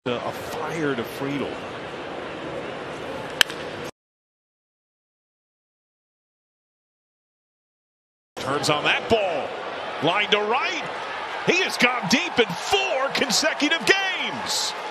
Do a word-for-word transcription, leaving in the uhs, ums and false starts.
A fire to Friedl. Turns on that ball. Line to right. He has gone deep in four consecutive games.